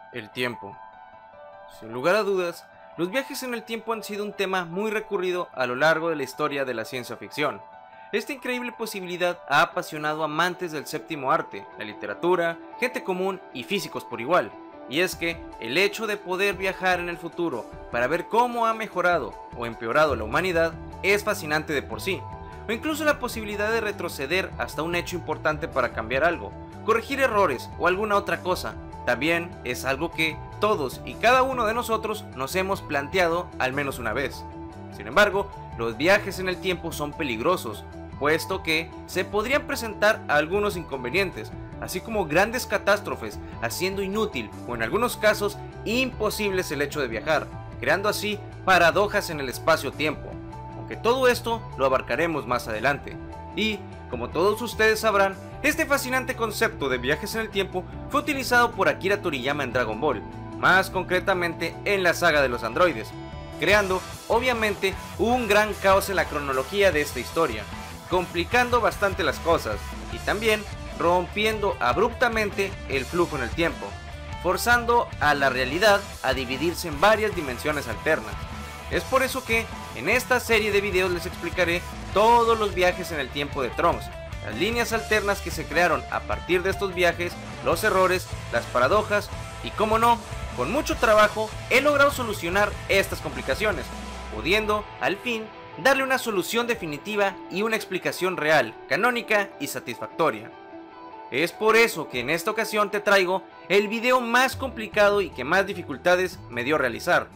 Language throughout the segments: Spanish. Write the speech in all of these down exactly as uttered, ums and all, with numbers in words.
El tiempo. Sin lugar a dudas, los viajes en el tiempo han sido un tema muy recurrido a lo largo de la historia de la ciencia ficción. Esta increíble posibilidad ha apasionado a amantes del séptimo arte, la literatura, gente común y físicos por igual. Y es que el hecho de poder viajar en el futuro para ver cómo ha mejorado o empeorado la humanidad es fascinante de por sí. O incluso la posibilidad de retroceder hasta un hecho importante para cambiar algo, corregir errores o alguna otra cosa, también es algo que todos y cada uno de nosotros nos hemos planteado al menos una vez. Sin embargo, los viajes en el tiempo son peligrosos, puesto que se podrían presentar algunos inconvenientes, así como grandes catástrofes, haciendo inútil o en algunos casos imposibles el hecho de viajar, creando así paradojas en el espacio-tiempo. Aunque todo esto lo abarcaremos más adelante. Y, como todos ustedes sabrán, este fascinante concepto de viajes en el tiempo fue utilizado por Akira Toriyama en Dragon Ball, más concretamente en la saga de los androides, creando obviamente un gran caos en la cronología de esta historia, complicando bastante las cosas y también rompiendo abruptamente el flujo en el tiempo, forzando a la realidad a dividirse en varias dimensiones alternas. Es por eso que en esta serie de videos les explicaré todos los viajes en el tiempo de Trunks, las líneas alternas que se crearon a partir de estos viajes, los errores, las paradojas y, como no, con mucho trabajo he logrado solucionar estas complicaciones, pudiendo, al fin, darle una solución definitiva y una explicación real, canónica y satisfactoria. Es por eso que en esta ocasión te traigo el video más complicado y que más dificultades me dio realizar.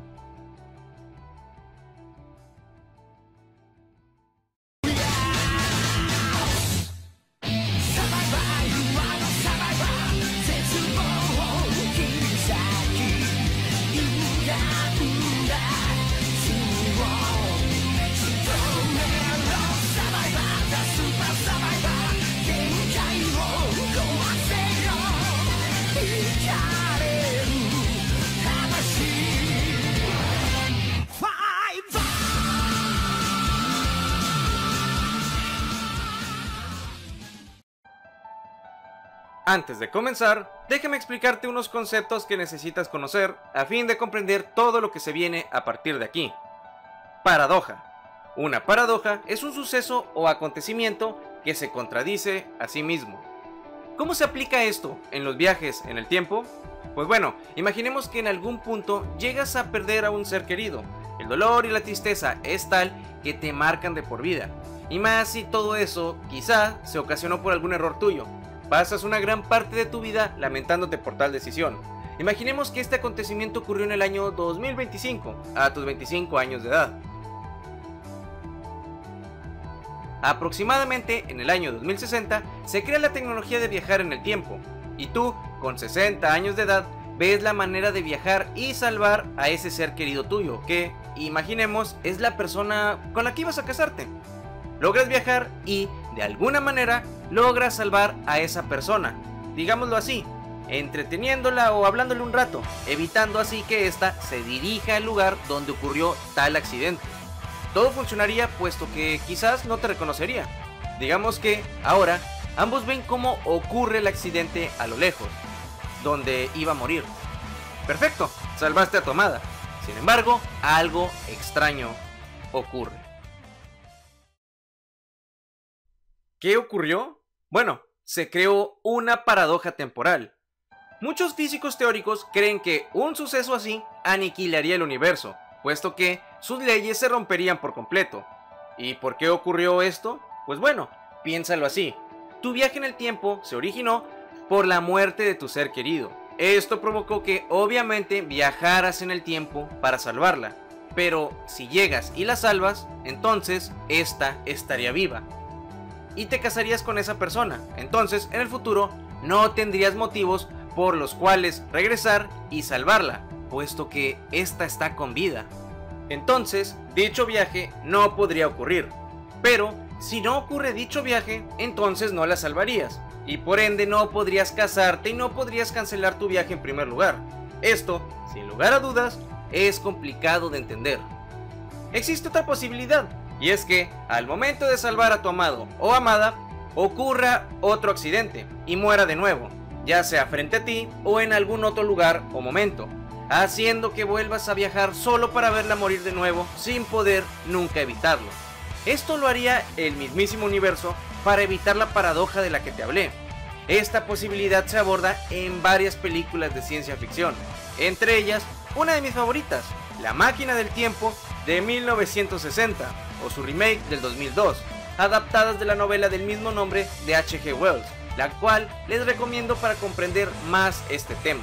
Antes de comenzar, déjame explicarte unos conceptos que necesitas conocer a fin de comprender todo lo que se viene a partir de aquí. Paradoja. Una paradoja es un suceso o acontecimiento que se contradice a sí mismo. ¿Cómo se aplica esto en los viajes en el tiempo? Pues bueno, imaginemos que en algún punto llegas a perder a un ser querido. El dolor y la tristeza es tal que te marcan de por vida. Y más si todo eso quizá se ocasionó por algún error tuyo. Pasas una gran parte de tu vida lamentándote por tal decisión. Imaginemos que este acontecimiento ocurrió en el año dos mil veinticinco, a tus veinticinco años de edad. Aproximadamente en el año dos mil sesenta se crea la tecnología de viajar en el tiempo, y tú, con sesenta años de edad, ves la manera de viajar y salvar a ese ser querido tuyo, que, imaginemos, es la persona con la que ibas a casarte. Logras viajar y, de alguna manera, logras salvar a esa persona, digámoslo así, entreteniéndola o hablándole un rato, evitando así que ésta se dirija al lugar donde ocurrió tal accidente. Todo funcionaría puesto que quizás no te reconocería. Digamos que, ahora, ambos ven cómo ocurre el accidente a lo lejos, donde iba a morir. Perfecto, salvaste a tu amada. Sin embargo, algo extraño ocurre. ¿Qué ocurrió? Bueno, se creó una paradoja temporal. Muchos físicos teóricos creen que un suceso así aniquilaría el universo, puesto que sus leyes se romperían por completo. ¿Y por qué ocurrió esto? Pues bueno, piénsalo así. Tu viaje en el tiempo se originó por la muerte de tu ser querido. Esto provocó que obviamente viajaras en el tiempo para salvarla. Pero si llegas y la salvas, entonces esta estaría viva y te casarías con esa persona. Entonces en el futuro no tendrías motivos por los cuales regresar y salvarla, puesto que esta está con vida. Entonces dicho viaje no podría ocurrir. Pero si no ocurre dicho viaje, entonces no la salvarías, y por ende no podrías casarte y no podrías cancelar tu viaje en primer lugar. Esto, sin lugar a dudas, es complicado de entender. Existe otra posibilidad, y es que al momento de salvar a tu amado o amada, ocurra otro accidente y muera de nuevo, ya sea frente a ti o en algún otro lugar o momento, haciendo que vuelvas a viajar solo para verla morir de nuevo sin poder nunca evitarlo. Esto lo haría el mismísimo universo para evitar la paradoja de la que te hablé. Esta posibilidad se aborda en varias películas de ciencia ficción, entre ellas una de mis favoritas, La Máquina del Tiempo de mil novecientos sesenta o su remake del dos mil dos, adaptadas de la novela del mismo nombre de H G Wells, la cual les recomiendo para comprender más este tema.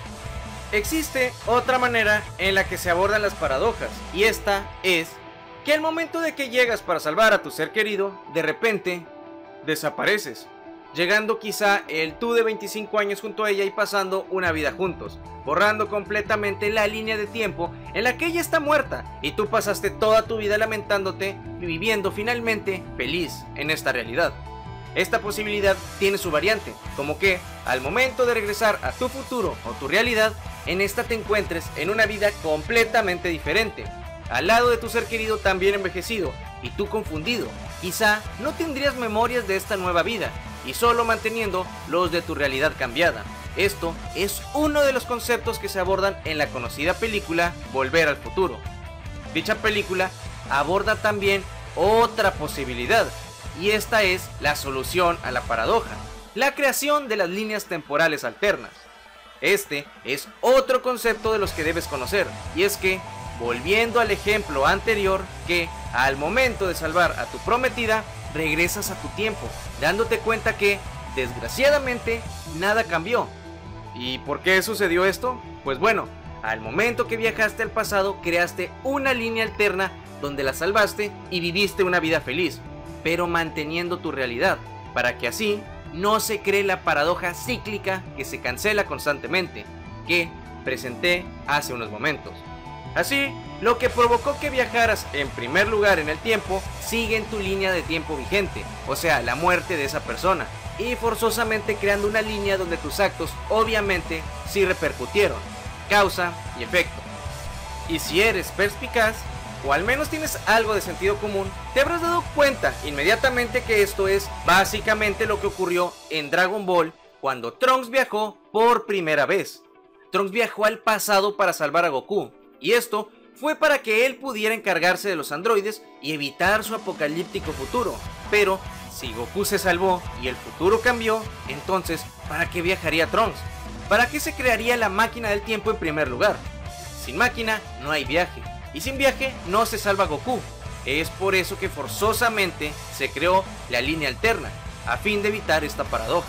Existe otra manera en la que se abordan las paradojas, y esta es que al momento de que llegas para salvar a tu ser querido, de repente desapareces, llegando quizá el tú de veinticinco años junto a ella y pasando una vida juntos, borrando completamente la línea de tiempo en la que ella está muerta y tú pasaste toda tu vida lamentándote y viviendo finalmente feliz en esta realidad. Esta posibilidad tiene su variante, como que al momento de regresar a tu futuro o tu realidad, en esta te encuentres en una vida completamente diferente, al lado de tu ser querido también envejecido y tú confundido. Quizá no tendrías memorias de esta nueva vida y solo manteniendo los de tu realidad cambiada. Esto es uno de los conceptos que se abordan en la conocida película Volver al Futuro. Dicha película aborda también otra posibilidad, y esta es la solución a la paradoja, la creación de las líneas temporales alternas. Este es otro concepto de los que debes conocer, y es que, volviendo al ejemplo anterior, que al momento de salvar a tu prometida, regresas a tu tiempo, dándote cuenta que, desgraciadamente, nada cambió. ¿Y por qué sucedió esto? Pues bueno, al momento que viajaste al pasado, creaste una línea alterna donde la salvaste y viviste una vida feliz, pero manteniendo tu realidad, para que así no se cree la paradoja cíclica que se cancela constantemente, que presenté hace unos momentos. Así, lo que provocó que viajaras en primer lugar en el tiempo sigue en tu línea de tiempo vigente, o sea, la muerte de esa persona, y forzosamente creando una línea donde tus actos obviamente sí repercutieron, causa y efecto. Y si eres perspicaz, o al menos tienes algo de sentido común, te habrás dado cuenta inmediatamente que esto es básicamente lo que ocurrió en Dragon Ball cuando Trunks viajó por primera vez. Trunks viajó al pasado para salvar a Goku, y esto fue para que él pudiera encargarse de los androides y evitar su apocalíptico futuro. Pero si Goku se salvó y el futuro cambió, entonces ¿para qué viajaría Trunks? ¿Para qué se crearía la máquina del tiempo en primer lugar? Sin máquina no hay viaje, y sin viaje no se salva Goku. Es por eso que forzosamente se creó la línea alterna, a fin de evitar esta paradoja.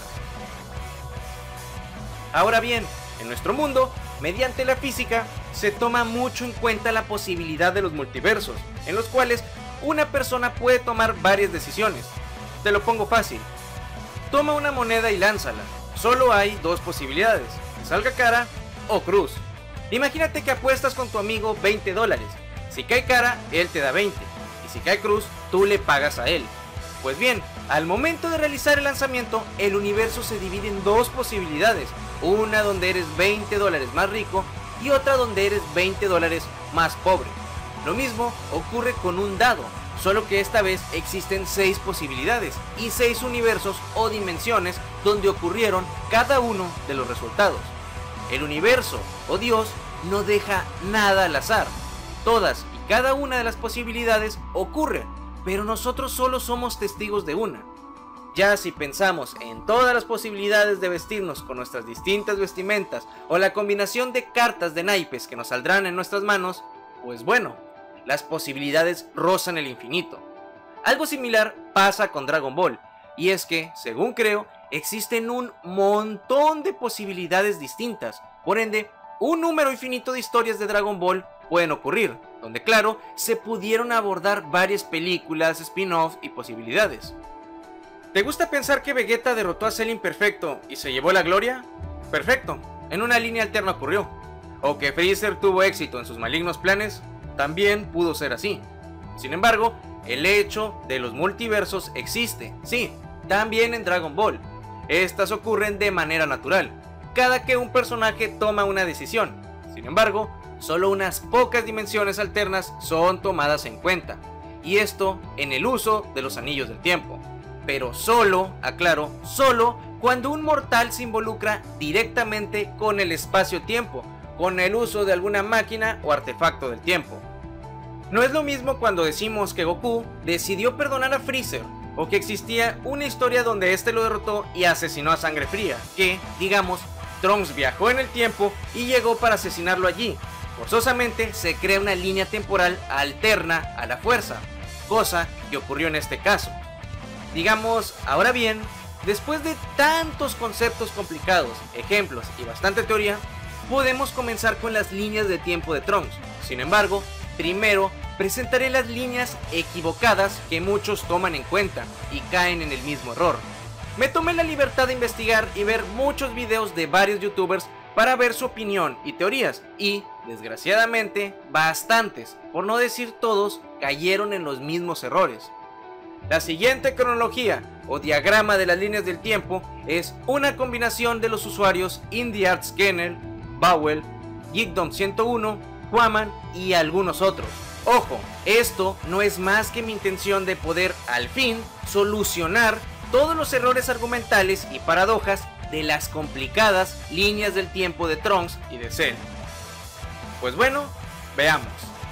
Ahora bien, en nuestro mundo, mediante la física, se toma mucho en cuenta la posibilidad de los multiversos, en los cuales una persona puede tomar varias decisiones. Te lo pongo fácil. Toma una moneda y lánzala. Solo hay dos posibilidades, que salga cara o cruz. Imagínate que apuestas con tu amigo veinte dólares. Si cae cara, él te da veinte. Y si cae cruz, tú le pagas a él. Pues bien, al momento de realizar el lanzamiento, el universo se divide en dos posibilidades. Una donde eres veinte dólares más rico y otra donde eres veinte dólares más pobre. Lo mismo ocurre con un dado, solo que esta vez existen seis posibilidades y seis universos o dimensiones donde ocurrieron cada uno de los resultados. El universo o Dios no deja nada al azar. Todas y cada una de las posibilidades ocurren, pero nosotros solo somos testigos de una. Ya si pensamos en todas las posibilidades de vestirnos con nuestras distintas vestimentas o la combinación de cartas de naipes que nos saldrán en nuestras manos, pues bueno, las posibilidades rozan el infinito. Algo similar pasa con Dragon Ball, y es que, según creo, existen un montón de posibilidades distintas, por ende, un número infinito de historias de Dragon Ball pueden ocurrir, donde claro, se pudieron abordar varias películas, spin-off y posibilidades. ¿Te gusta pensar que Vegeta derrotó a Cell Imperfecto y se llevó la gloria? Perfecto, en una línea alterna ocurrió. ¿O que Freezer tuvo éxito en sus malignos planes? También pudo ser así. Sin embargo, el hecho de los multiversos existe, sí, también en Dragon Ball. Estas ocurren de manera natural, cada que un personaje toma una decisión. Sin embargo, solo unas pocas dimensiones alternas son tomadas en cuenta, y esto en el uso de los anillos del tiempo. Pero solo, aclaro, solo cuando un mortal se involucra directamente con el espacio-tiempo, con el uso de alguna máquina o artefacto del tiempo. No es lo mismo cuando decimos que Goku decidió perdonar a Freezer, o que existía una historia donde este lo derrotó y asesinó a sangre fría, que, digamos, Trunks viajó en el tiempo y llegó para asesinarlo allí. Forzosamente se crea una línea temporal alterna a la fuerza, cosa que ocurrió en este caso. Digamos, ahora bien, después de tantos conceptos complicados, ejemplos y bastante teoría, podemos comenzar con las líneas de tiempo de Trunks. Sin embargo, primero presentaré las líneas equivocadas que muchos toman en cuenta y caen en el mismo error. Me tomé la libertad de investigar y ver muchos videos de varios youtubers para ver su opinión y teorías, y, desgraciadamente, bastantes, por no decir todos, cayeron en los mismos errores. La siguiente cronología o diagrama de las líneas del tiempo es una combinación de los usuarios IndieArtsKennel, Bowel, Geekdom ciento uno, Quaman y algunos otros. Ojo, esto no es más que mi intención de poder, al fin, solucionar todos los errores argumentales y paradojas de las complicadas líneas del tiempo de Trunks y de Cell. Pues bueno, veamos.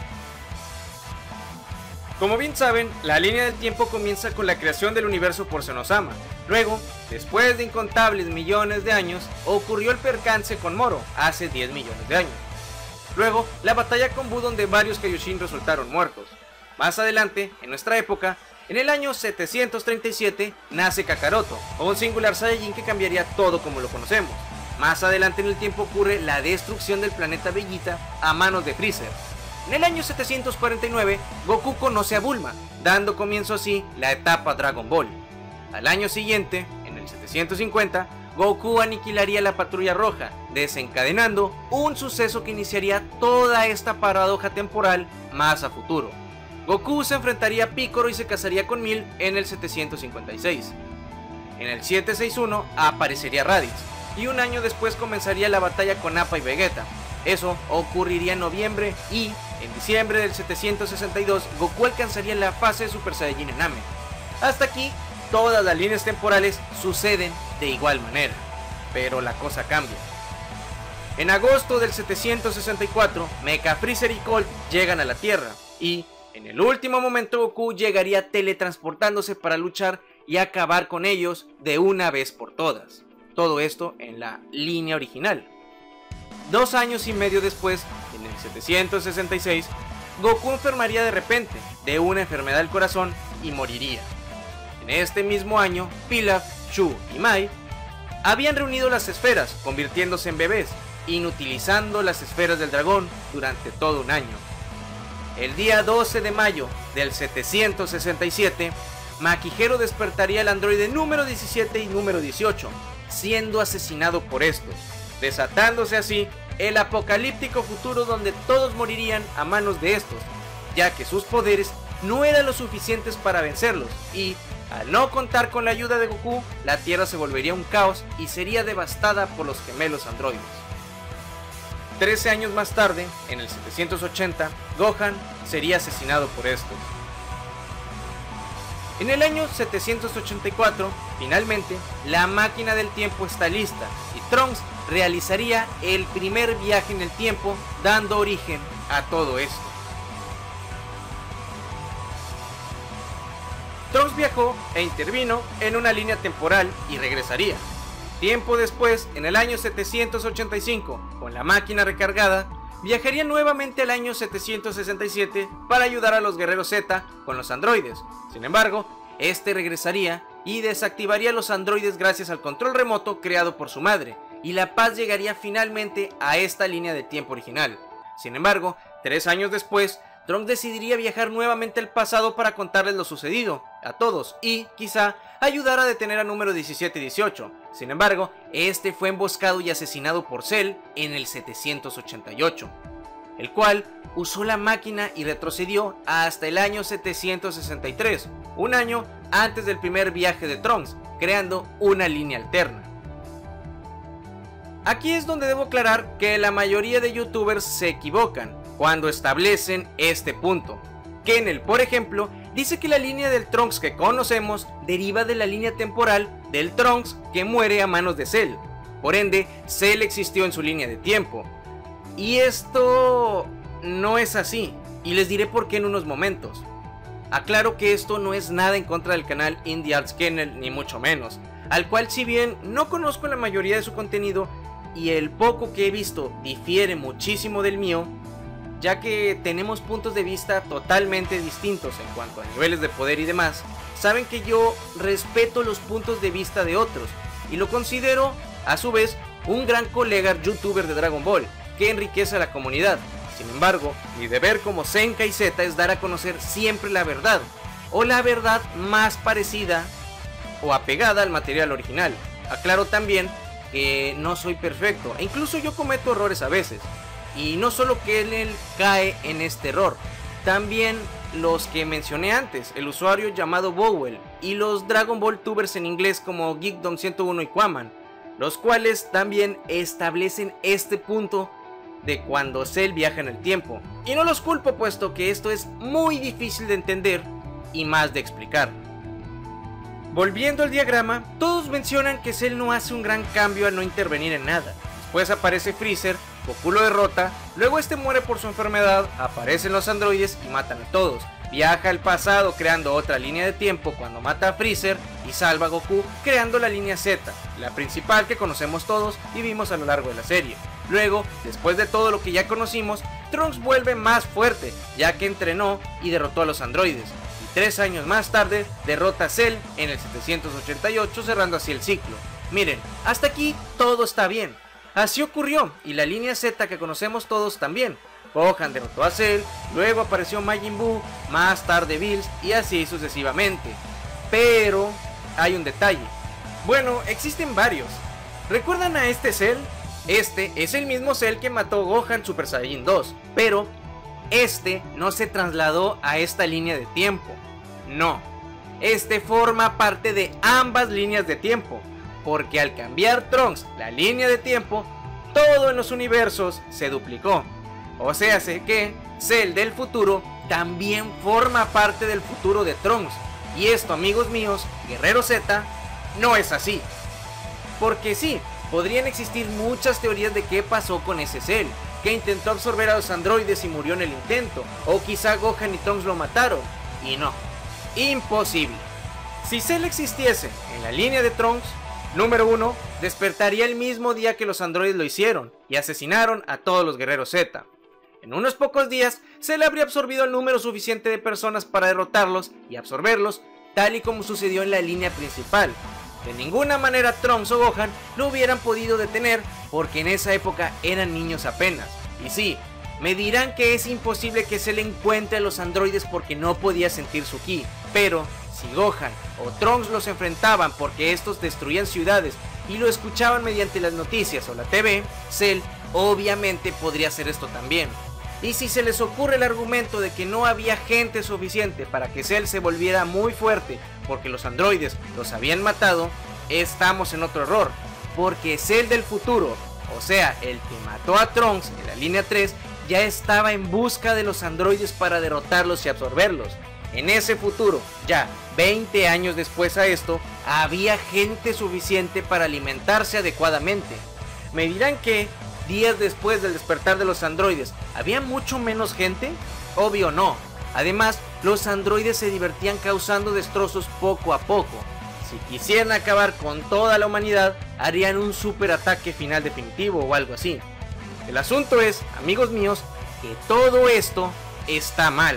Como bien saben, la línea del tiempo comienza con la creación del universo por Zenosama. Luego, después de incontables millones de años, ocurrió el percance con Moro, hace diez millones de años. Luego, la batalla con Buu, donde varios Kaioshin resultaron muertos. Más adelante, en nuestra época, en el año setecientos treinta y siete, nace Kakaroto, un singular Saiyajin que cambiaría todo como lo conocemos. Más adelante en el tiempo ocurre la destrucción del planeta Bellita a manos de Freezer. En el año setecientos cuarenta y nueve, Goku conoce a Bulma, dando comienzo así la etapa Dragon Ball. Al año siguiente, en el setecientos cincuenta, Goku aniquilaría la Patrulla Roja, desencadenando un suceso que iniciaría toda esta paradoja temporal más a futuro. Goku se enfrentaría a Piccolo y se casaría con Milk en el setecientos cincuenta y seis. En el setecientos sesenta y uno aparecería Raditz, y un año después comenzaría la batalla con Nappa y Vegeta. Eso ocurriría en noviembre y, en diciembre del setecientos sesenta y dos, Goku alcanzaría la fase de Super Saiyajin en Namek. Hasta aquí, todas las líneas temporales suceden de igual manera, pero la cosa cambia. En agosto del setecientos sesenta y cuatro, Mecha Freezer y Colt llegan a la Tierra, y en el último momento Goku llegaría teletransportándose para luchar y acabar con ellos de una vez por todas. Todo esto en la línea original. Dos años y medio después, en el setecientos sesenta y seis, Goku enfermaría de repente de una enfermedad del corazón y moriría. En este mismo año, Pilaf, Shu y Mai habían reunido las esferas, convirtiéndose en bebés, inutilizando las esferas del dragón durante todo un año. El día doce de mayo del setecientos sesenta y siete, Makihiro despertaría al androide número diecisiete y número dieciocho, siendo asesinado por estos, desatándose así el apocalíptico futuro donde todos morirían a manos de estos, ya que sus poderes no eran lo suficientes para vencerlos, y al no contar con la ayuda de Goku, la Tierra se volvería un caos y sería devastada por los gemelos androides. Trece años más tarde, en el setecientos ochenta, Gohan sería asesinado por estos. En el año setecientos ochenta y cuatro, finalmente, la máquina del tiempo está lista y Trunks realizaría el primer viaje en el tiempo, dando origen a todo esto. Trunks viajó e intervino en una línea temporal y regresaría. Tiempo después, en el año setecientos ochenta y cinco, con la máquina recargada, viajaría nuevamente al año setecientos sesenta y siete para ayudar a los guerreros Z con los androides. Sin embargo, este regresaría y desactivaría los androides gracias al control remoto creado por su madre, y la paz llegaría finalmente a esta línea de tiempo original. Sin embargo, tres años después, Trunks decidiría viajar nuevamente al pasado para contarles lo sucedido a todos y, quizá, ayudar a detener a número diecisiete y dieciocho. Sin embargo, este fue emboscado y asesinado por Cell en el setecientos ochenta y ocho, el cual usó la máquina y retrocedió hasta el año setecientos sesenta y tres, un año antes del primer viaje de Trunks, creando una línea alterna. Aquí es donde debo aclarar que la mayoría de youtubers se equivocan cuando establecen este punto. Kennel, por ejemplo, dice que la línea del Trunks que conocemos deriva de la línea temporal del Trunks que muere a manos de Cell. Por ende, Cell existió en su línea de tiempo. Y esto no es así, y les diré por qué en unos momentos. Aclaro que esto no es nada en contra del canal Indie Arts Kennel, ni mucho menos, al cual si bien no conozco la mayoría de su contenido, y el poco que he visto difiere muchísimo del mío, ya que tenemos puntos de vista totalmente distintos en cuanto a niveles de poder y demás, saben que yo respeto los puntos de vista de otros, y lo considero, a su vez, un gran colega youtuber de Dragon Ball, que enriquece a la comunidad. Sin embargo, mi deber como Zenkai Z es dar a conocer siempre la verdad, o la verdad más parecida o apegada al material original. Aclaro también que no soy perfecto, e incluso yo cometo errores a veces, y no solo que él cae en este error, también los que mencioné antes, el usuario llamado Bowell, y los Dragon Ball tubers en inglés como Geekdom ciento uno y Quaman, los cuales también establecen este punto de cuando Cell viaja en el tiempo. Y no los culpo, puesto que esto es muy difícil de entender y más de explicar. Volviendo al diagrama, todos mencionan que Cell no hace un gran cambio al no intervenir en nada. Después aparece Freezer, Goku lo derrota, luego este muere por su enfermedad, aparecen los androides y matan a todos. Viaja al pasado creando otra línea de tiempo cuando mata a Freezer y salva a Goku creando la línea Z, la principal que conocemos todos y vimos a lo largo de la serie. Luego, después de todo lo que ya conocimos, Trunks vuelve más fuerte ya que entrenó y derrotó a los androides. Y tres años más tarde derrota a Cell en el setecientos ochenta y ocho, cerrando así el ciclo. Miren, hasta aquí todo está bien. Así ocurrió y la línea Z que conocemos todos también. Gohan derrotó a Cell, luego apareció Majin Buu, más tarde Bills y así sucesivamente. Pero hay un detalle. Bueno, existen varios. ¿Recuerdan a este Cell? Este es el mismo Cell que mató Gohan Super Saiyajin dos, pero este no se trasladó a esta línea de tiempo. No, este forma parte de ambas líneas de tiempo, porque al cambiar Trunks la línea de tiempo, todo en los universos se duplicó. O sea, sé que Cell del futuro también forma parte del futuro de Trunks. Y esto, amigos míos, Guerrero Z, no es así. Porque sí, podrían existir muchas teorías de qué pasó con ese Cell, que intentó absorber a los androides y murió en el intento, o quizá Gohan y Trunks lo mataron. Y no, imposible. Si Cell existiese en la línea de Trunks, número uno, despertaría el mismo día que los androides lo hicieron y asesinaron a todos los guerreros Z. En unos pocos días, Cell habría absorbido el número suficiente de personas para derrotarlos y absorberlos, tal y como sucedió en la línea principal. De ninguna manera Trunks o Gohan lo hubieran podido detener, porque en esa época eran niños apenas. Y sí, me dirán que es imposible que Cell encuentre a los androides porque no podía sentir su ki, pero si Gohan o Trunks los enfrentaban porque estos destruían ciudades y lo escuchaban mediante las noticias o la T V, Cell obviamente podría hacer esto también. Y si se les ocurre el argumento de que no había gente suficiente para que Cell se volviera muy fuerte porque los androides los habían matado, estamos en otro error, porque Cell del futuro, o sea, el que mató a Trunks en la línea tres, ya estaba en busca de los androides para derrotarlos y absorberlos. En ese futuro, ya veinte años después a esto, había gente suficiente para alimentarse adecuadamente. Me dirán que días después del despertar de los androides, ¿había mucho menos gente? Obvio no. Además, los androides se divertían causando destrozos poco a poco. Si quisieran acabar con toda la humanidad, harían un super ataque final definitivo o algo así. El asunto es, amigos míos, que todo esto está mal.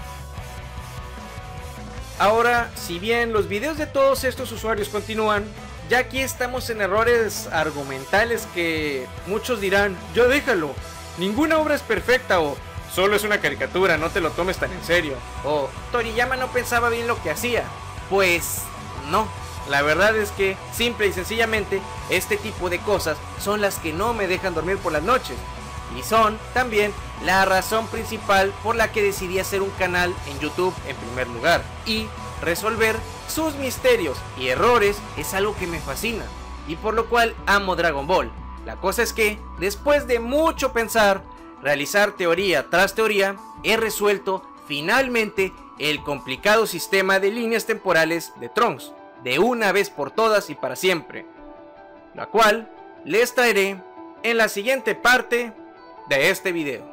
Ahora, si bien los videos de todos estos usuarios continúan, ya aquí estamos en errores argumentales que muchos dirán, ya déjalo, ninguna obra es perfecta, o solo es una caricatura, no te lo tomes tan en serio, o Toriyama no pensaba bien lo que hacía. Pues no, la verdad es que simple y sencillamente este tipo de cosas son las que no me dejan dormir por las noches, y son también la razón principal por la que decidí hacer un canal en YouTube en primer lugar, y resolver sus misterios y errores es algo que me fascina, y por lo cual amo Dragon Ball. La cosa es que, después de mucho pensar, realizar teoría tras teoría, he resuelto finalmente el complicado sistema de líneas temporales de Trunks, de una vez por todas y para siempre, la cual les traeré en la siguiente parte de este video.